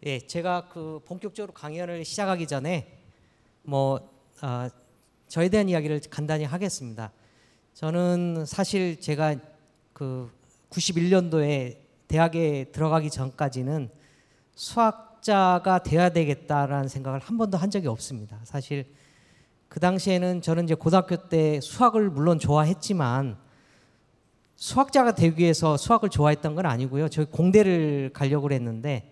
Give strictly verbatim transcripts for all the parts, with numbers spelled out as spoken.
예, 제가 그 본격적으로 강연을 시작하기 전에 뭐 어, 저에 대한 이야기를 간단히 하겠습니다. 저는 사실 제가 그 구십일 년도에 대학에 들어가기 전까지는 수학자가 돼야 되겠다라는 생각을 한 번도 한 적이 없습니다. 사실 그 당시에는 저는 이제 고등학교 때 수학을 물론 좋아했지만 수학자가 되기 위해서 수학을 좋아했던 건 아니고요. 저희 공대를 가려고 했는데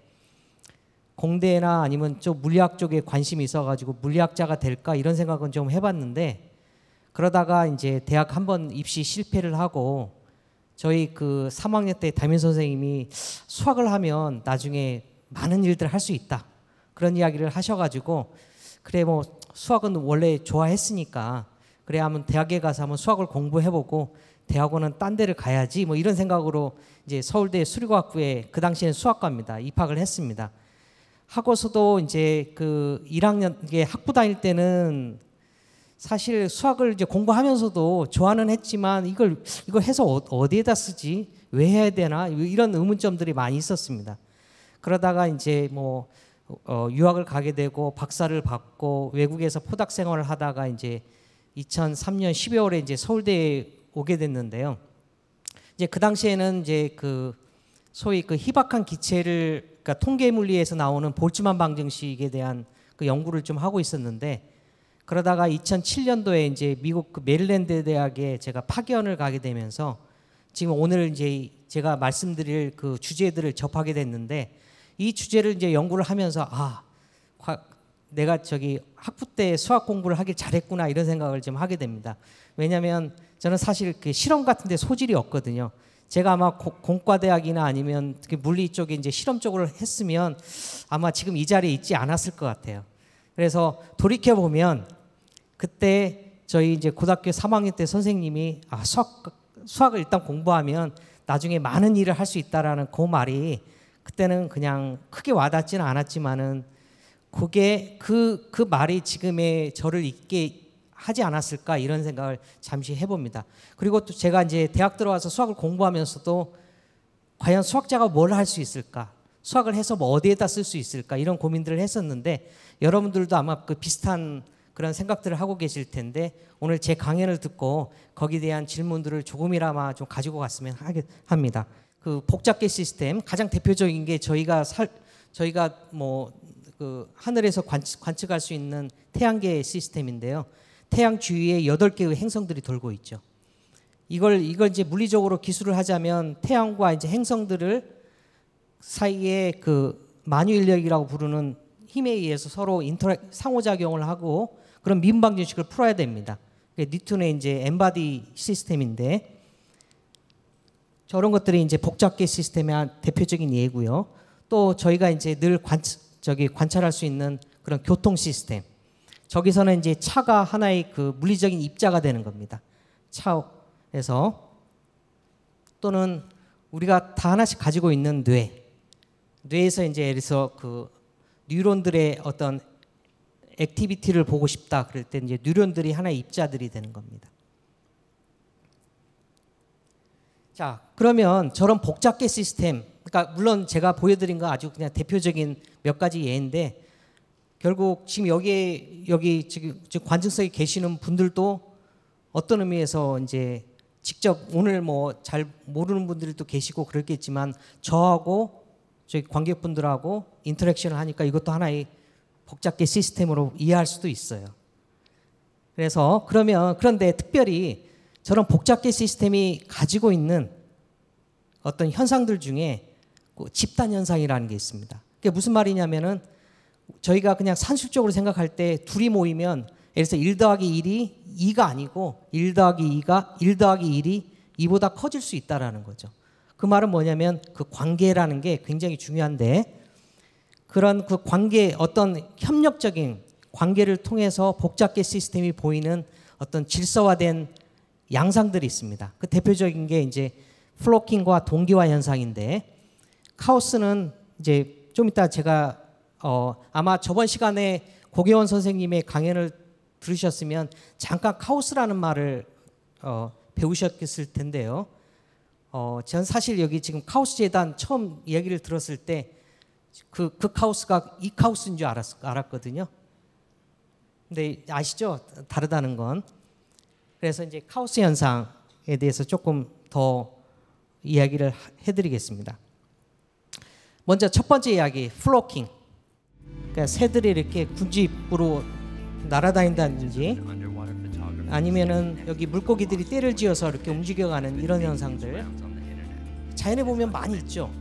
공대나 아니면 좀 물리학 쪽에 관심이 있어가지고 물리학자가 될까 이런 생각은 좀 해봤는데 그러다가 이제 대학 한번 입시 실패를 하고 저희 그 삼 학년 때 담임 선생님이 수학을 하면 나중에 많은 일들을 할 수 있다 그런 이야기를 하셔가지고 그래 뭐 수학은 원래 좋아했으니까 그래 하면 대학에 가서 한번 수학을 공부해보고 대학원은 딴 데를 가야지 뭐 이런 생각으로 이제 서울대 수리과학부에 그 당시에는 수학과입니다. 입학을 했습니다. 하고서도 이제 그 일 학년 이게 학부 다닐 때는 사실 수학을 이제 공부하면서도 좋아는 했지만 이걸 이걸 해서 어디에다 쓰지? 왜 해야 되나? 이런 의문점들이 많이 있었습니다. 그러다가 이제 뭐 어, 유학을 가게 되고 박사를 받고 외국에서 포닥 생활을 하다가 이제 이천삼 년 십이월에 이제 서울대에 오게 됐는데요. 이제 그 당시에는 이제 그 소위 그 희박한 기체를 그러니까 통계 물리에서 나오는 볼츠만 방정식에 대한 그 연구를 좀 하고 있었는데 그러다가 이천칠 년도에 이제 미국 그 메릴랜드 대학에 제가 파견을 가게 되면서 지금 오늘 이제 제가 말씀드릴 그 주제들을 접하게 됐는데 이 주제를 이제 연구를 하면서 아, 내가 저기 학부 때 수학 공부를 하길 잘했구나 이런 생각을 좀 하게 됩니다. 왜냐하면 저는 사실 그 실험 같은 데 소질이 없거든요. 제가 아마 공과대학이나 아니면 물리 쪽에 이제 실험 쪽으로 했으면 아마 지금 이 자리에 있지 않았을 것 같아요. 그래서 돌이켜 보면 그때 저희 이제 고등학교 삼 학년 때 선생님이 아, 수학 수학을 일단 공부하면 나중에 많은 일을 할 수 있다라는 그 말이 그때는 그냥 크게 와닿지는 않았지만은 그게 그 그 말이 지금의 저를 있게 하지 않았을까 이런 생각을 잠시 해봅니다. 그리고 또 제가 이제 대학 들어와서 수학을 공부하면서도 과연 수학자가 뭘 할 수 있을까? 수학을 해서 뭐 어디에다 쓸 수 있을까? 이런 고민들을 했었는데 여러분들도 아마 그 비슷한 그런 생각들을 하고 계실 텐데 오늘 제 강연을 듣고 거기에 대한 질문들을 조금이나마 좀 가지고 갔으면 합니다. 그 복잡계 시스템 가장 대표적인 게 저희가 살 저희가 뭐 그 하늘에서 관측, 관측할 수 있는 태양계 시스템인데요. 태양 주위에 여덟 개의 행성들이 돌고 있죠. 이걸 이걸 이제 물리적으로 기술을 하자면 태양과 이제 행성들을 사이에 그 만유인력이라고 부르는 힘에 의해서 서로 인터랙 상호작용을 하고 그런 미분 방정식을 풀어야 됩니다. 뉴턴의 이제 엠바디 시스템인데 저런 것들이 이제 복잡계 시스템의 대표적인 예고요. 또 저희가 이제 늘 관 저기 관찰할 수 있는 그런 교통 시스템. 저기서는 이제 차가 하나의 그 물리적인 입자가 되는 겁니다. 차에서 또는 우리가 다 하나씩 가지고 있는 뇌. 뇌에서 이제 예를 들어서 그 뉴런들의 어떤 액티비티를 보고 싶다 그럴 때 이제 뉴런들이 하나의 입자들이 되는 겁니다. 자, 그러면 저런 복잡계 시스템, 그러니까 물론 제가 보여드린 건 아주 그냥 대표적인 몇 가지 예인데 결국 지금 여기에 여기 지금 관측석에 계시는 분들도 어떤 의미에서 이제 직접 오늘 뭐 잘 모르는 분들도 계시고 그렇겠지만 저하고 저희 관객분들하고 인터랙션을 하니까 이것도 하나의 복잡계 시스템으로 이해할 수도 있어요. 그래서 그러면 그런데 특별히 저런 복잡계 시스템이 가지고 있는 어떤 현상들 중에 집단 현상이라는 게 있습니다. 그게 무슨 말이냐면은 저희가 그냥 산술적으로 생각할 때 둘이 모이면 예를 들어서 일 더하기 일이 이가 아니고 일 더하기 이가 일 더하기 일이 이보다 커질 수 있다라는 거죠. 그 말은 뭐냐면 그 관계라는 게 굉장히 중요한데 그런 그 관계 어떤 협력적인 관계를 통해서 복잡계 시스템이 보이는 어떤 질서화된 양상들이 있습니다. 그 대표적인 게 이제 플로킹과 동기화 현상인데 카오스는 이제 좀 이따 제가 어 아마 저번 시간에 고계원 선생님의 강연을 들으셨으면 잠깐 카오스라는 말을 어 배우셨을 텐데요. 어 전 사실 여기 지금 카오스 재단 처음 이야기를 들었을 때 그 극하우스가 이카우스인 줄 알았, 알았거든요. 근데 아시죠? 다르다는 건. 그래서 이제 카우스 현상에 대해서 조금 더 이야기를 해드리겠습니다. 먼저 첫 번째 이야기, 플로킹. 그러니까 새들이 이렇게 군집으로 날아다닌다든지 아니면은 여기 물고기들이 떼를 지어서 이렇게 움직여가는 이런 현상들 자연에 보면 많이 있죠.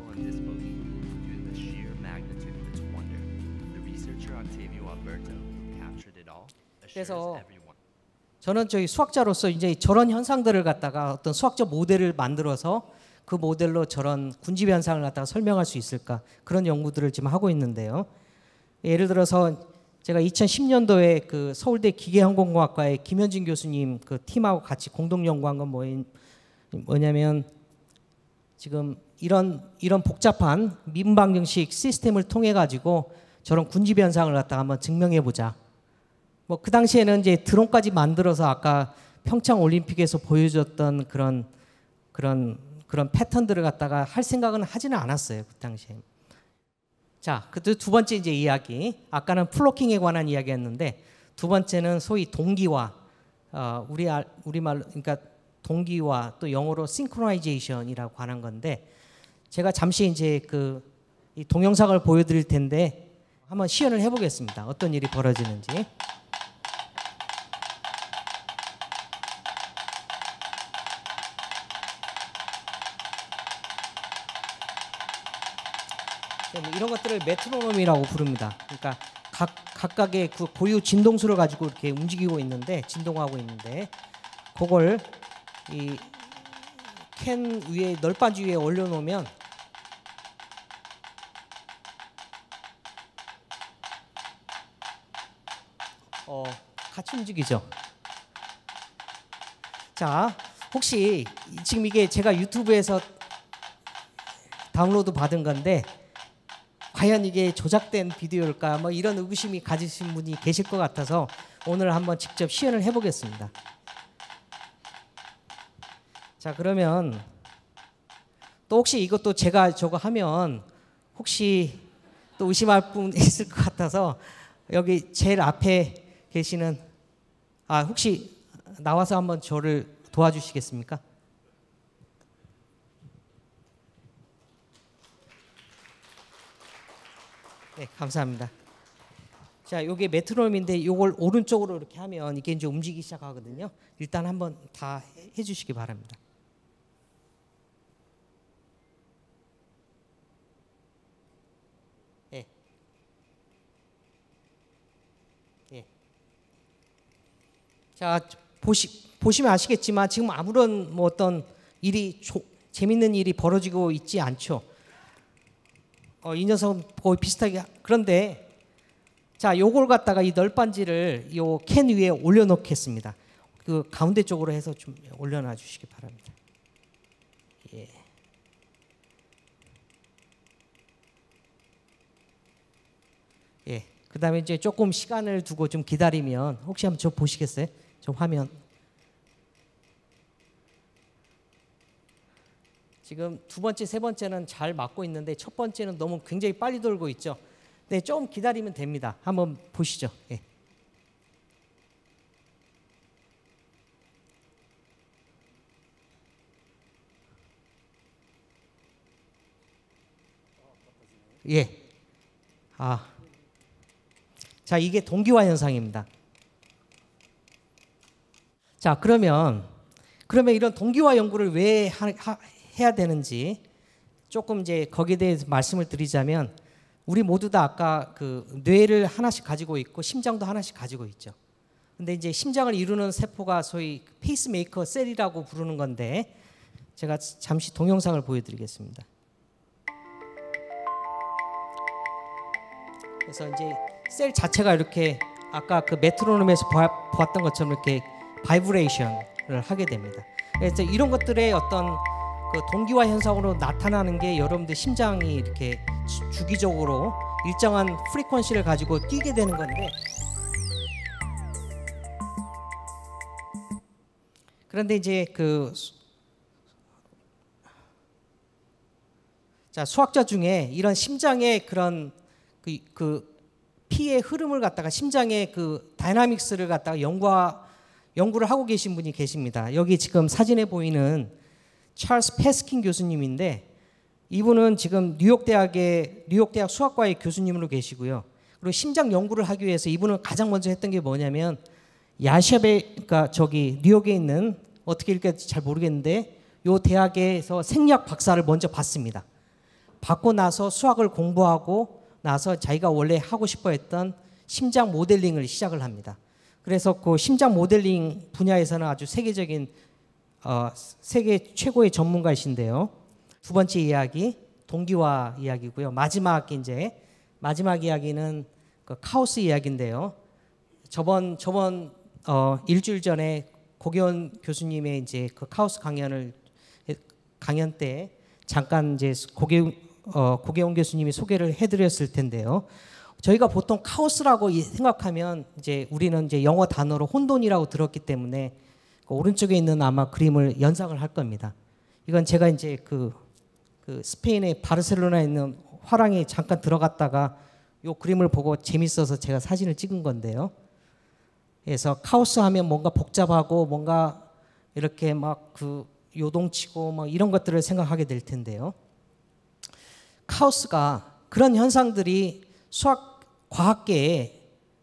그래서 저는 저희 수학자로서 이제 저런 현상들을 갖다가 어떤 수학적 모델을 만들어서 그 모델로 저런 군집 현상을 갖다가 설명할 수 있을까, 그런 연구들을 지금 하고 있는데요. 예를 들어서 제가 이천십 년도에 그 서울대 기계항공공학과의 김현진 교수님 그 팀하고 같이 공동 연구한 건 뭐냐면 지금 이런 이런 복잡한 미분방정식 시스템을 통해 가지고 저런 군집 현상을 갖다가 한번 증명해 보자. 뭐 그 당시에는 이제 드론까지 만들어서 아까 평창 올림픽에서 보여줬던 그런 그런 그런 패턴들을 갖다가 할 생각은 하지는 않았어요, 그 당시에. 자, 그 두 번째 이제 이야기. 아까는 플로킹에 관한 이야기였는데 두 번째는 소위 동기화. 어, 우리 우리 말로 그러니까 동기화, 또 영어로 싱크로나이제이션이라고 하는 건데 제가 잠시 이제 그 이 동영상을 보여드릴 텐데 한번 시연을 해보겠습니다. 어떤 일이 벌어지는지. 이런 것들을 메트로놈이라고 부릅니다. 그러니까 각 각각의 그 고유 진동수를 가지고 이렇게 움직이고 있는데 진동하고 있는데 그걸 이 캔 위에 널빤지 위에 올려놓으면 어 같이 움직이죠. 자, 혹시 지금 이게 제가 유튜브에서 다운로드 받은 건데 과연 이게 조작된 비디오일까, 뭐 이런 의구심이 가지신 분이 계실 것 같아서 오늘 한번 직접 시연을 해보겠습니다. 자, 그러면 또 혹시 이것도 제가 저거 하면 혹시 또 의심할 분 있을 것 같아서 여기 제일 앞에 계시는 아 혹시 나와서 한번 저를 도와주시겠습니까? 네, 감사합니다. 자, 요게 메트로놈인데 요걸 오른쪽으로 이렇게 하면 이게 이제 움직이기 시작하거든요. 일단 한번 다 해 주시기 바랍니다. 예. 예. 자, 보시 보시면 아시겠지만 지금 아무런 뭐 어떤 일이 조, 재밌는 일이 벌어지고 있지 않죠. 어, 이 녀석은 거의 비슷하게. 그런데 자, 요걸 갖다가 이 널빤지를 요 캔 위에 올려놓겠습니다. 그 가운데 쪽으로 해서 좀 올려놔 주시기 바랍니다. 예. 예. 그다음에 이제 조금 시간을 두고 좀 기다리면 혹시 한번 저 보시겠어요? 저 화면. 지금 두 번째, 세 번째는 잘 맞고 있는데 첫 번째는 너무 굉장히 빨리 돌고 있죠. 네, 좀 기다리면 됩니다. 한번 보시죠. 예. 예. 아. 자, 이게 동기화 현상입니다. 자, 그러면 그러면 이런 동기화 연구를 왜 하, 하, 해야 되는지 조금 이제 거기에 대해서 말씀을 드리자면 우리 모두 다 아까 그 뇌를 하나씩 가지고 있고 심장도 하나씩 가지고 있죠. 근데 이제 심장을 이루는 세포가 소위 페이스메이커 셀이라고 부르는 건데 제가 잠시 동영상을 보여드리겠습니다. 그래서 이제 셀 자체가 이렇게 아까 그 메트로놈에서 보았던 것처럼 이렇게 바이브레이션을 하게 됩니다. 그래서 이런 것들의 어떤 그 동기화 현상으로 나타나는 게 여러분들 심장이 이렇게 주, 주기적으로 일정한 프리퀀시를 가지고 뛰게 되는 건데 그런데 이제 그 자, 수학자 중에 이런 심장의 그런 그, 그 피의 흐름을 갖다가 심장의 그 다이나믹스를 갖다가 연구 연구를 하고 계신 분이 계십니다. 여기 지금 사진에 보이는 찰스 패스킨 교수님인데 이분은 지금 뉴욕 대학의 뉴욕 대학 수학과의 교수님으로 계시고요. 그리고 심장 연구를 하기 위해서 이분은 가장 먼저 했던 게 뭐냐면 야샵에 그러니까 저기 뉴욕에 있는 어떻게 읽을지 잘 모르겠는데 요 대학에서 생리학 박사를 먼저 받습니다. 받고 나서 수학을 공부하고 나서 자기가 원래 하고 싶어 했던 심장 모델링을 시작을 합니다. 그래서 그 심장 모델링 분야에서는 아주 세계적인 어, 세계 최고의 전문가이신데요. 두 번째 이야기 동기화 이야기고요. 마지막 이제 마지막 이야기는 그 카오스 이야기인데요. 저번 저번 어, 일주일 전에 고계원 교수님의 이제 그 카오스 강연을 강연 때 잠깐 이제 고계 어, 고계원 교수님이 소개를 해드렸을 텐데요. 저희가 보통 카오스라고 생각하면 이제 우리는 이제 영어 단어로 혼돈이라고 들었기 때문에 그 오른쪽에 있는 아마 그림을 연상을 할 겁니다. 이건 제가 이제 그, 그 스페인의 바르셀로나에 있는 화랑에 잠깐 들어갔다가 이 그림을 보고 재밌어서 제가 사진을 찍은 건데요. 그래서 카오스 하면 뭔가 복잡하고 뭔가 이렇게 막 그 요동치고 막 이런 것들을 생각하게 될 텐데요. 카오스가 그런 현상들이 수학 과학계에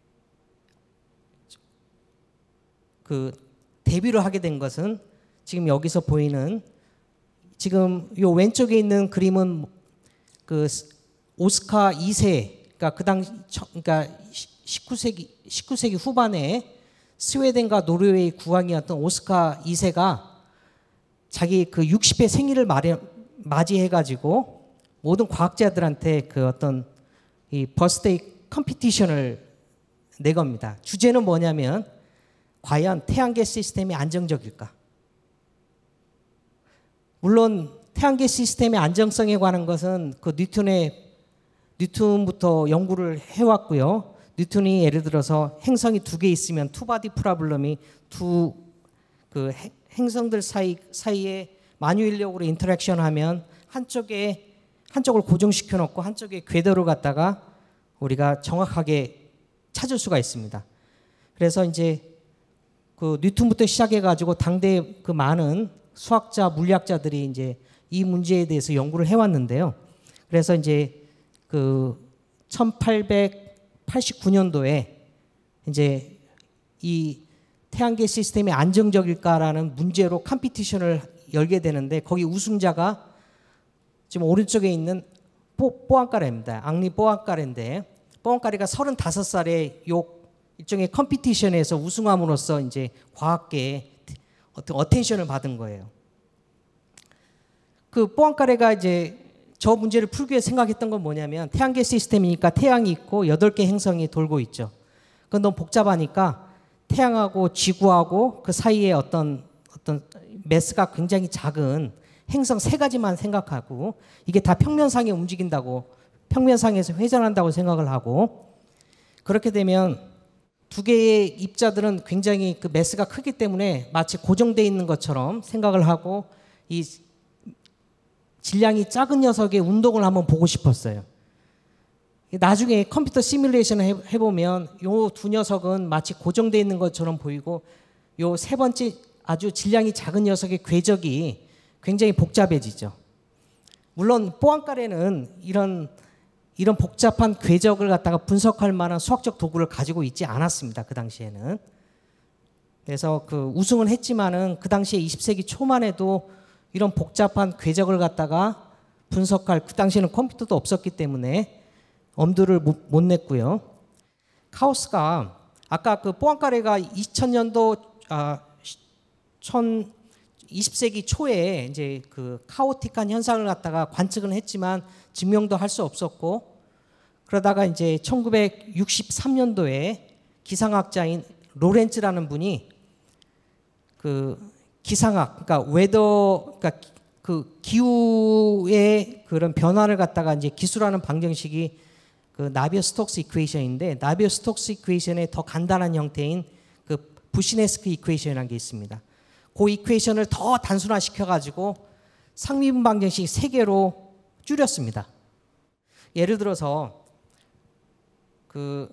그 데뷔를 하게 된 것은 지금 여기서 보이는 지금 요 왼쪽에 있는 그림은 그 오스카 이 세 그러니까 그 당시 그러니까 십구 세기 십구 세기 후반에 스웨덴과 노르웨이 국왕이었던 오스카 이 세가 자기 그 육십 회 생일을 맞이해 가지고 모든 과학자들한테 그 어떤 이 버스데이 컴피티션을 내겁니다. 주제는 뭐냐면 과연 태양계 시스템이 안정적일까? 물론 태양계 시스템의 안정성에 관한 것은 그 뉴턴의 뉴턴부터 연구를 해왔고요. 뉴턴이 예를 들어서 행성이 두 개 있으면 투바디 프라블럼이 두 그 행성들 사이 사이에 만유인력으로 인터랙션하면 한쪽에 한쪽을 고정시켜 놓고 한쪽에 궤도를 갖다가 우리가 정확하게 찾을 수가 있습니다. 그래서 이제 그 뉴턴부터 시작해 가지고 당대 그 많은 수학자, 물리학자들이 이제 이 문제에 대해서 연구를 해왔는데요. 그래서 이제 그 천팔백팔십구 년도에 이제 이 태양계 시스템이 안정적일까라는 문제로 컴피티션을 열게 되는데 거기 우승자가 지금 오른쪽에 있는 뽀, 뽀앙까레입니다. 앙리 뽀앙까레인데 뽀앙까레가 서른다섯 살에 요 일종의 컴피티션에서 우승함으로써 이제 과학계에 어떤 어텐션을 받은 거예요. 그 뽀앙까레가 이제 저 문제를 풀기 위해 생각했던 건 뭐냐면 태양계 시스템이니까 태양이 있고 여덟 개 행성이 돌고 있죠. 그건 너무 복잡하니까 태양하고 지구하고 그 사이에 어떤 어떤 매스가 굉장히 작은 행성 세 가지만 생각하고 이게 다 평면상에 움직인다고 평면상에서 회전한다고 생각을 하고 그렇게 되면 두 개의 입자들은 굉장히 그 매스가 크기 때문에 마치 고정되어 있는 것처럼 생각을 하고 이 질량이 작은 녀석의 운동을 한번 보고 싶었어요. 나중에 컴퓨터 시뮬레이션을 해보면 이 두 녀석은 마치 고정되어 있는 것처럼 보이고 이 세 번째 아주 질량이 작은 녀석의 궤적이 굉장히 복잡해지죠. 물론 뽀앙까레는 이런 이런 복잡한 궤적을 갖다가 분석할 만한 수학적 도구를 가지고 있지 않았습니다. 그 당시에는. 그래서 그 우승은 했지만은 그 당시에 이십 세기 초만 해도 이런 복잡한 궤적을 갖다가 분석할 그 당시에는 컴퓨터도 없었기 때문에 엄두를 못, 못 냈고요. 카오스가 아까 그 뽀앙까레가 이천 년도 아, 이십 세기 초에 이제 그 카오틱한 현상을 갖다가 관측을 했지만 증명도 할 수 없었고 그러다가 이제 천구백육십삼 년도에 기상학자인 로렌츠라는 분이 그 기상학 그러니까 웨더 그러니까 그 기후의 그런 변화를 갖다가 이제 기술하는 방정식이 그 나비어-스톡스 이퀘이션인데 나비어-스톡스 이퀘이션의 더 간단한 형태인 그 부시네스크 이퀘이션이라는 게 있습니다. 그 이퀘이션을 더 단순화시켜 가지고 상미분 방정식 세 개로 줄였습니다. 예를 들어서 그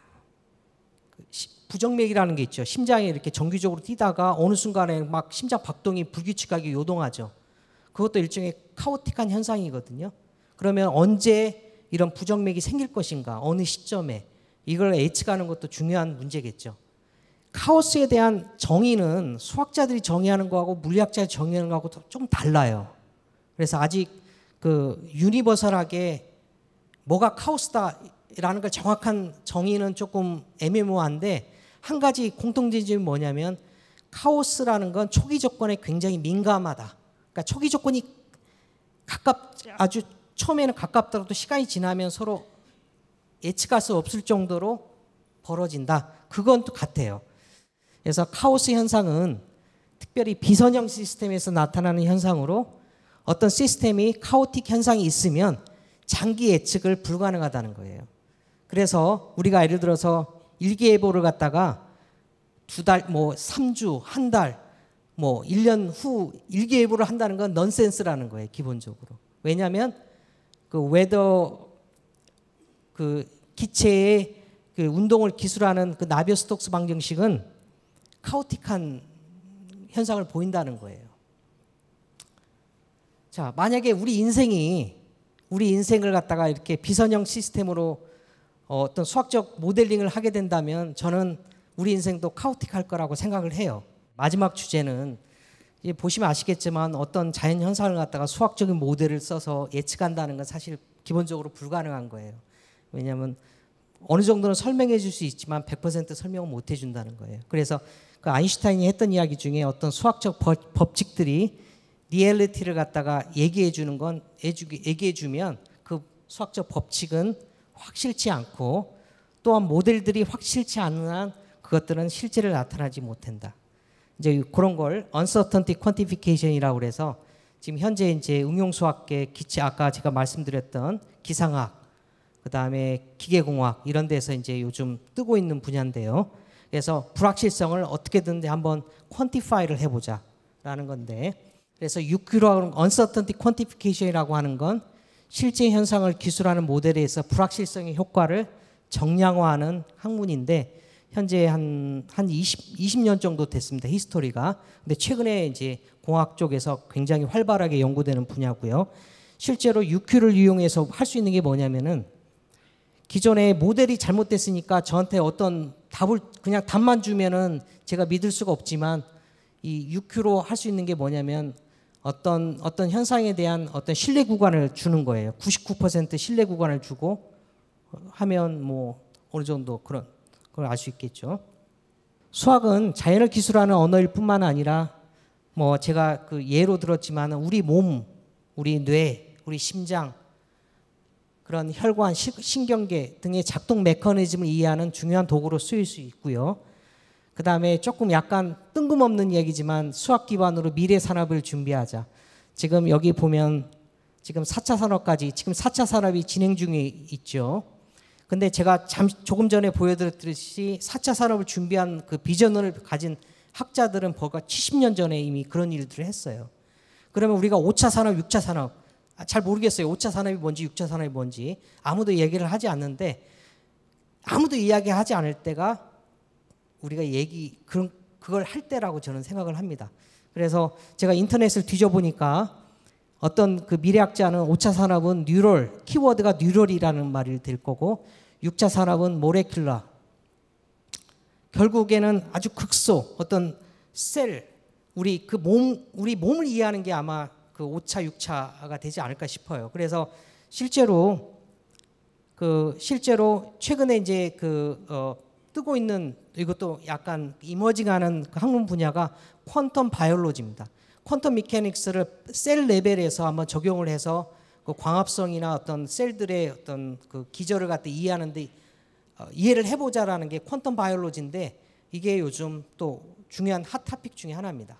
부정맥이라는 게 있죠. 심장이 이렇게 정기적으로 뛰다가 어느 순간에 막 심장 박동이 불규칙하게 요동하죠. 그것도 일종의 카오틱한 현상이거든요. 그러면 언제 이런 부정맥이 생길 것인가, 어느 시점에, 이걸 예측하는 것도 중요한 문제겠죠. 카오스에 대한 정의는 수학자들이 정의하는 거하고 물리학자들이 정의하는 거하고 좀 달라요. 그래서 아직 그 유니버설하게 뭐가 카오스다라는 걸 정확한 정의는 조금 애매모호한데, 한 가지 공통된 점이 뭐냐면 카오스라는 건 초기 조건에 굉장히 민감하다. 그러니까 초기 조건이 가깝, 아주 처음에는 가깝더라도 시간이 지나면 서로 예측할 수 없을 정도로 벌어진다. 그건 또 같아요. 그래서 카오스 현상은 특별히 비선형 시스템에서 나타나는 현상으로, 어떤 시스템이 카오틱 현상이 있으면 장기 예측을 불가능하다는 거예요. 그래서 우리가 예를 들어서 일기예보를 갖다가 두 달, 뭐 삼 주, 한 달, 뭐 일 년 후 일기예보를 한다는 건 넌센스라는 거예요, 기본적으로. 왜냐하면 그 웨더 그 기체의 그 운동을 기술하는 그 나비어-스톡스 방정식은 카오틱한 현상을 보인다는 거예요. 자, 만약에 우리 인생이 우리 인생을 갖다가 이렇게 비선형 시스템으로 어떤 수학적 모델링을 하게 된다면 저는 우리 인생도 카오틱할 거라고 생각을 해요. 마지막 주제는 이제 보시면 아시겠지만 어떤 자연 현상을 갖다가 수학적인 모델을 써서 예측한다는 건 사실 기본적으로 불가능한 거예요. 왜냐하면 어느 정도는 설명해 줄 수 있지만 백 퍼센트 설명을 못 해준다는 거예요. 그래서 그 아인슈타인이 했던 이야기 중에 어떤 수학적 법, 법칙들이 리얼리티를 갖다가 얘기해 주는 건 얘기해 주면 그 수학적 법칙은 확실치 않고, 또한 모델들이 확실치 않은 한 그것들은 실제로 나타나지 못한다. 이제 그런 걸 uncertainty quantification이라고 그래서 지금 현재 이제 응용수학계 기체, 아까 제가 말씀드렸던 기상학, 그 다음에 기계공학 이런 데서 이제 요즘 뜨고 있는 분야인데요. 그래서 불확실성을 어떻게든 한번 퀀티파이를 해보자라는 건데, 그래서 유큐라고 uncertainty quantification이라고 하는 건 실제 현상을 기술하는 모델에 의해서 불확실성의 효과를 정량화하는 학문인데, 현재 한, 한 이십, 이십 년 정도 됐습니다, 히스토리가. 근데 최근에 이제 공학 쪽에서 굉장히 활발하게 연구되는 분야고요. 실제로 유큐를 이용해서 할 수 있는 게 뭐냐면은, 기존에 모델이 잘못됐으니까 저한테 어떤 답을 그냥 답만 주면은 제가 믿을 수가 없지만, 이 유큐로 할 수 있는 게 뭐냐면 어떤 어떤 현상에 대한 어떤 신뢰 구간을 주는 거예요. 구십구 퍼센트 신뢰 구간을 주고 하면 뭐 어느 정도 그런 걸 알 수 있겠죠. 수학은 자연을 기술하는 언어일 뿐만 아니라, 뭐 제가 그 예로 들었지만 우리 몸, 우리 뇌, 우리 심장, 그런 혈관, 신경계 등의 작동 메커니즘을 이해하는 중요한 도구로 쓰일 수 있고요. 그 다음에 조금 약간 뜬금없는 얘기지만 수학 기반으로 미래 산업을 준비하자. 지금 여기 보면 지금 사 차 산업까지, 지금 사 차 산업이 진행 중에 있죠. 근데 제가 잠, 조금 전에 보여드렸듯이 사 차 산업을 준비한 그 비전을 가진 학자들은 벌써 칠십 년 전에 이미 그런 일들을 했어요. 그러면 우리가 오 차 산업, 육 차 산업, 잘 모르겠어요. 오 차 산업이 뭔지 육 차 산업이 뭔지 아무도 얘기를 하지 않는데, 아무도 이야기하지 않을 때가 우리가 얘기 그런 그걸 할 때라고 저는 생각을 합니다. 그래서 제가 인터넷을 뒤져보니까 어떤 그 미래학자는 오 차 산업은 뉴럴, 키워드가 뉴럴이라는 말이 될 거고, 육 차 산업은 모레큘러, 결국에는 아주 극소 어떤 셀, 우리 그 몸, 우리 몸을 이해하는 게 아마 그 오 차, 육 차가 되지 않을까 싶어요. 그래서 실제로 그 실제로 최근에 이제 그 어, 뜨고 있는, 이것도 약간 이머징하는 그 학문 분야가 퀀텀 바이올로지입니다. 퀀텀 미케닉스를 셀 레벨에서 한번 적용을 해서 그 광합성이나 어떤 셀들의 어떤 그 기저를 갖다 이해하는데 어, 이해를 해보자라는 게 퀀텀 바이올로지인데, 이게 요즘 또 중요한 핫 토픽 중에 하나입니다.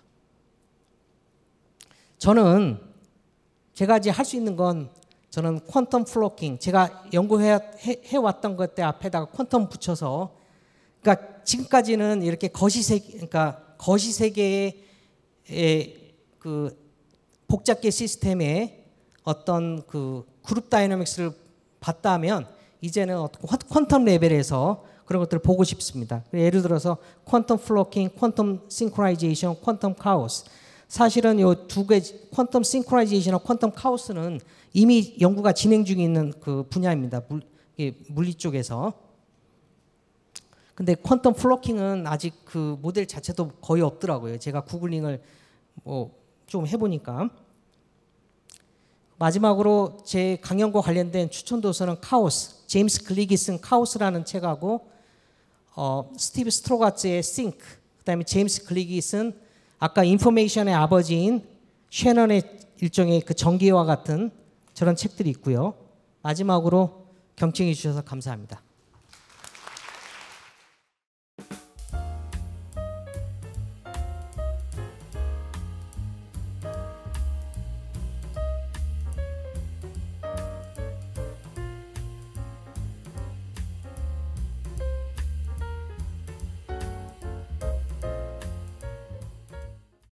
저는 제가 이제 할 수 있는 건, 저는 퀀텀 플로킹, 제가 연구해 해, 해왔던 것들 앞에다가 퀀텀 붙여서, 그러니까 지금까지는 이렇게 거시세계, 그러니까 거시세계의 그 복잡계 시스템에 어떤 그 그룹 다이내믹스를 봤다면 이제는 어떤 퀀텀 레벨에서 그런 것들을 보고 싶습니다. 예를 들어서 퀀텀 플로킹, 퀀텀 싱크로나이제이션, 퀀텀 카오스. 사실은 이 두 개 퀀텀 싱크로나이제이션과 퀀텀 카오스는 이미 연구가 진행 중에 있는 그 분야입니다. 물, 물리 쪽에서. 근데 퀀텀 플로킹은 아직 그 모델 자체도 거의 없더라고요. 제가 구글링을 뭐 좀 해보니까. 마지막으로 제 강연과 관련된 추천 도서는 카오스, 제임스 클릭이 쓴 카오스라는 책하고 어, 스티브 스트로가츠의 싱크, 그다음에 제임스 클릭이 쓴 아까 인포메이션의 아버지인 셰넌의 일종의 그 전기와 같은 저런 책들이 있고요. 마지막으로 경청해 주셔서 감사합니다.